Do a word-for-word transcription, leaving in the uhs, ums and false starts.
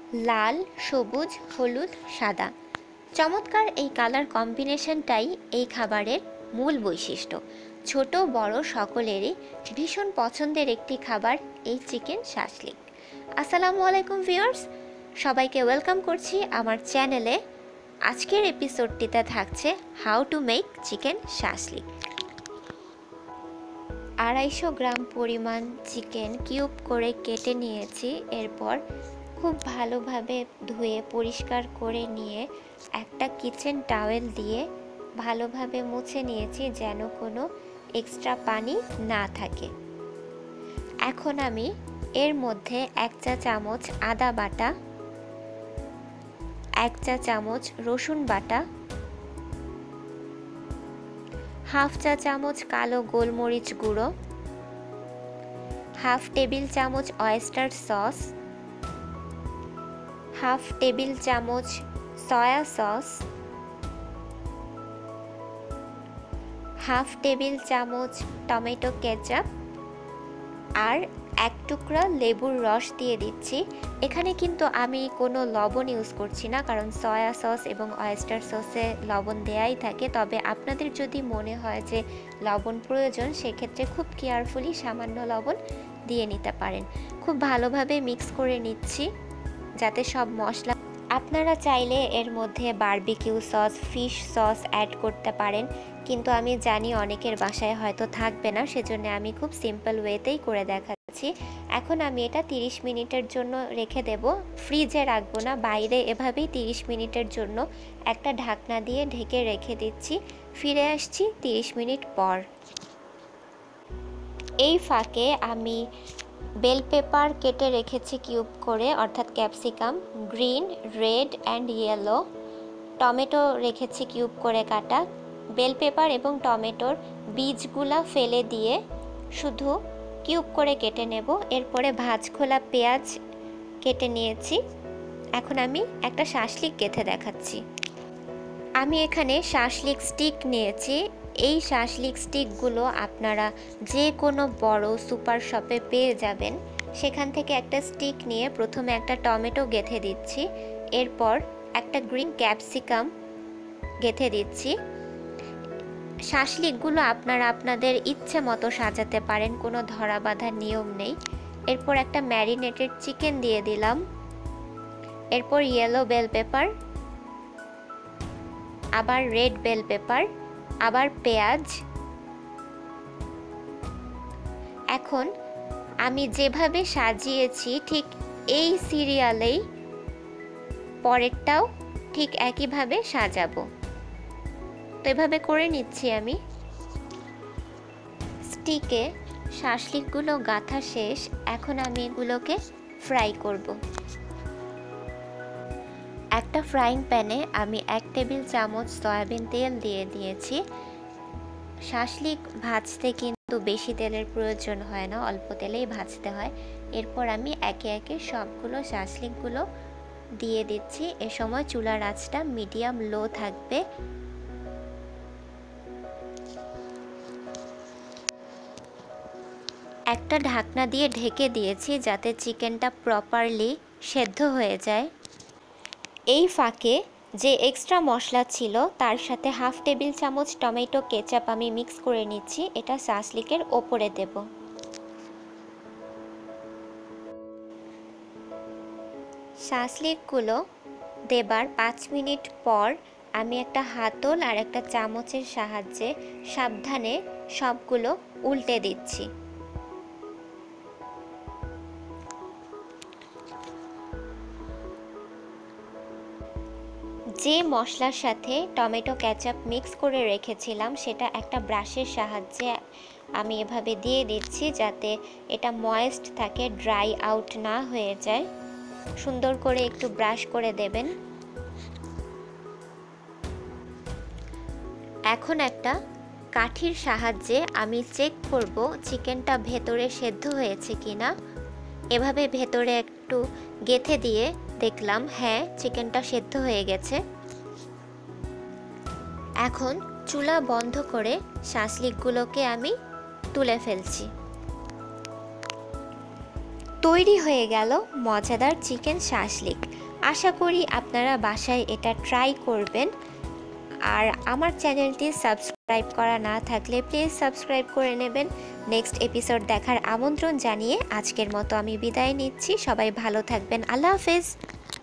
লাল, সবুজ, হলুদ, সাদা। চমৎকার এই কালার কম্বিনেশনটাই এই খাবারের মূল বৈশিষ্ট্য। ছোট বড় সকলেরই ভীষণ পছন্দের একটি খাবার এই চিকেন শাশলিক। আসসালামু আলাইকুম ভিউয়ার্স, সবাইকে ওয়েলকাম করছি আমার চ্যানেলে। আজকের এপিসোডটিতে থাকছে how to make chicken shashlik. আড়াইশো গ্রাম পরিমাণ চিকেন কিউব করে কেটে নিয়েছি। এরপর খুব ভালোভাবে ধুয়ে পরিষ্কার করে নিয়ে একটা কিচেন টাওয়েল দিয়ে ভালোভাবে মুছে নিয়েছি যেন কোনো এক্সট্রা পানি না থাকে। এখন আমি এর মধ্যে এক চা চামচ আদা বাটা, এক চা চামচ রসুন বাটা, হাফ চা চামচ কালো গোলমরিচ গুঁড়ো, হাফ টেবিল চামচ অয়েস্টার সস, হাফ টেবিল চামচ সয়া সস, হাফ টেবিল চামচ টমেটো কেচাপ আর এক টুকরা লেবুর রস দিয়ে দিচ্ছি। এখানে কিন্তু আমি কোনো লবণ ইউজ করছি না, কারণ সয়া সস এবং অয়েস্টার সসে লবণ দেয়াই থাকে। তবে আপনাদের যদি মনে হয় যে লবণ প্রয়োজন, সেক্ষেত্রে খুব কেয়ারফুলি সামান্য লবণ দিয়ে নিতে পারেন। খুব ভালোভাবে মিক্স করে নিচ্ছি যাতে সব মশলা, আপনারা চাইলে এর মধ্যে barbecue sauce, fish sauce add করতে পারেন, কিন্তু আমি জানি অনেকের বাসায় হয়তো থাকবে না, সেজন্য আমি খুব সিম্পল ওয়েতেই করে দেখাচ্ছি। এখন আমি এটা তিরিশ মিনিটের জন্য রেখে দেব, ফ্রিজে রাখবো না, বাইরে এভাবেই তিরিশ মিনিটের জন্য একটা ঢাকনা দিয়ে ঢেকে রেখে দিচ্ছি। ফিরে আসছি তিরিশ মিনিট পর। এই ফাঁকে আমি বেল পেপার কেটে রেখেছি কিউব করে, অর্থাৎ capsicum, green, red and yellow. Tomato রেখেছি কিউব করে কাটা। বেল পেপার এবং টমেটোর বীজগুলা ফেলে দিয়ে শুধু কিউব করে কেটে নেব। এরপরে ভাজ খোলা পেঁয়াজ কেটে নিয়েছি। এখন আমি একটা শাশলিক গেঁথে দেখাচ্ছি। আমি এখানে শাশলিক স্টিক নিয়েছি। এই শাশলিক স্টিকগুলো আপনারা যে কোনো বড় সুপার শপে পেয়ে যাবেন। সেখান থেকে একটা স্টিক নিয়ে প্রথমে একটা টমেটো গেঁথে দিচ্ছি, এরপর একটা গ্রিন ক্যাপসিকাম গেঁথে দিচ্ছি। শাশলিকগুলো আপনারা আপনাদের ইচ্ছে মতো সাজাতে পারেন, কোনো ধরা বাঁধা নিয়ম নেই। এরপর একটা ম্যারিনেটেড চিকেন দিয়ে দিলাম, এরপর ইয়েলো বেল পেপার, আবার রেড বেল পেপার, আবার পেঁয়াজ। এখন আমি যেভাবে সাজিয়েছি ঠিক এই সিরিয়ালেই পরেরটাও ঠিক একইভাবে সাজাবো। তো এভাবে করে নিচ্ছি আমি। স্টিকে শাশলিকগুলো গাঁথা শেষ। এখন আমি এগুলোকে ফ্রাই করব। একটা ফ্রাইং প্যানে আমি এক টেবিল চামচ সয়াবিন তেল দিয়ে দিয়েছি। শাশলিক ভাজতে কিন্তু বেশি তেলের প্রয়োজন হয় না, অল্প তেলেই ভাজতে হয়। এরপর আমি একে একে সবগুলো শাশলিকগুলো দিয়ে দিচ্ছি। এ সময় চুলার আঁচটা মিডিয়াম লো থাকবে। একটা ঢাকনা দিয়ে ঢেকে দিয়েছি যাতে চিকেনটা প্রপারলি সেদ্ধ হয়ে যায়। এই ফাঁকে যে এক্সট্রা মশলা ছিল তার সাথে হাফ টেবিল চামচ টমেটো কেচাপ আমি মিক্স করে নিচ্ছি। এটা শাশলিকের ওপরে দেব। শাশলিকগুলো দেবার পাঁচ মিনিট পর আমি একটা হাতল আর একটা চামচের সাহায্যে সাবধানে সবগুলো উল্টে দিচ্ছি। যে মশলার সাথে টমেটো কেচাপ মিক্স করে রেখেছিলাম সেটা একটা ব্রাশের সাহায্যে আমি এভাবে দিয়ে দিচ্ছি যাতে এটা ময়েস্ট থাকে, ড্রাই আউট না হয়ে যায়। সুন্দর করে একটু ব্রাশ করে দেবেন। এখন একটা কাঠির সাহায্যে আমি চেক করব চিকেনটা ভেতরে সেদ্ধ হয়েছে কিনা। এভাবে ভেতরে একটু গেঁথে দিয়ে দেখলাম হ্যাঁ, চিকেনটা সেদ্ধ হয়ে গেছে। এখন চুলা বন্ধ করে শাশলিকগুলোকে আমি তুলে ফেলছি। তৈরি হয়ে গেল মজাদার চিকেন শাশলিক। আশা করি আপনারা বাসায় এটা ট্রাই করবেন। আর আমার চ্যানেলটি সাবস্ক্রাইব করা না থাকলে প্লিজ সাবস্ক্রাইব করে নেবেন। নেক্সট এপিসোড দেখার আমন্ত্রণ জানিয়ে আজকের মতো আমি বিদায় নিচ্ছি। সবাই ভালো থাকবেন। আল্লাহ হাফেজ।